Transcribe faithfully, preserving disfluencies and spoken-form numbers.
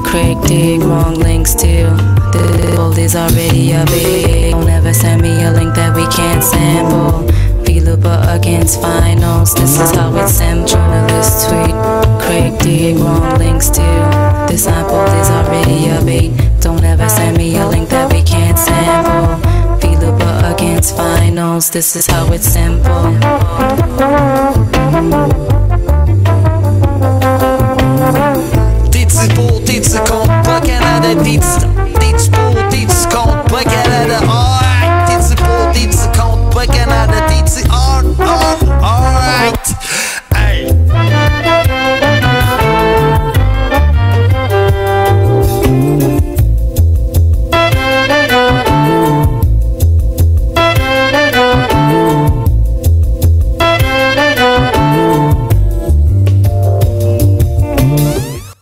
Craig dig, wrong links still. The gold is already a big. Don't ever send me a link that we can't sample. V-looper against finals, this is how it's simple. Journalist tweet, Craig dig, wrong links still. This sample is already a bait. Don't ever send me a link that we can't sample. V-looper against finals, this is how it's simple.